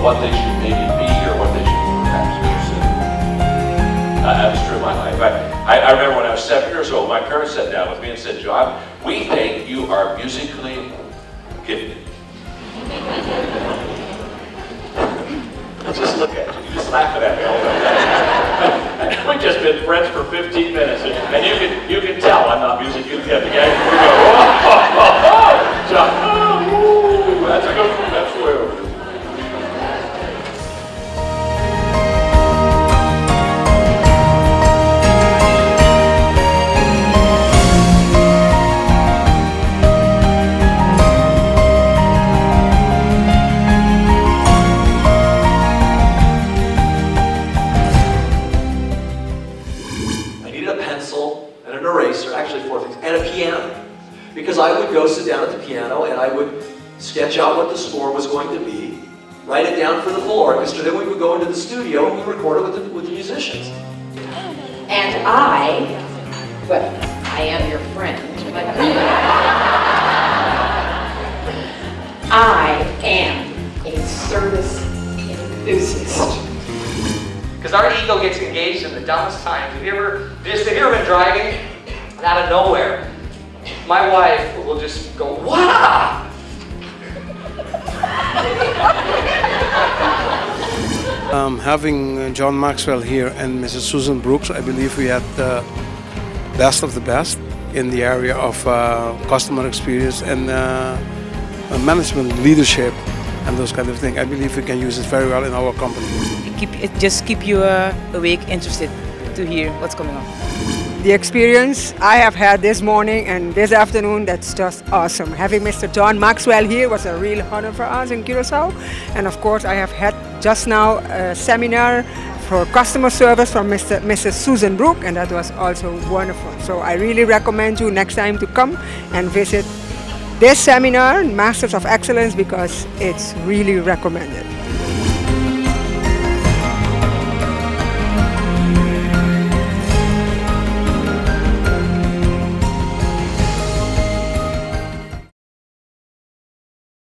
what they should maybe be or what they should perhaps consider. That was true in my life. I remember when I was 7 years old, my parents sat down with me and said, John, we think you are musically gifted. Just look at you. You're just laughing at me all the time. We've just been friends for 15 minutes, and you can tell I'm not musically gifted. We go, oh, John, oh, that's a good one. That's true. Because I would go sit down at the piano and I would sketch out what the score was going to be, write it down for the full orchestra, then we would go into the studio and we record it with the musicians. And I am your friend, but I am a service enthusiast. Because our ego gets engaged in the dumbest times. Have you ever been driving and out of nowhere, my wife will just go, wow! Having John Maxwell here and Mrs. Susan Brooks, I believe we had the best of the best in the area of customer experience and management leadership and those kind of things. I believe we can use it very well in our company. Just keep you awake, interested to hear what's going on. The experience I have had this morning and this afternoon, that's just awesome. Having Mr. John Maxwell here was a real honor for us in Curacao. And of course I have had just now a seminar for customer service from Mrs. Susan Brooks, and that was also wonderful. So I really recommend you next time to come and visit this seminar, Masters of Excellence, because it's really recommended.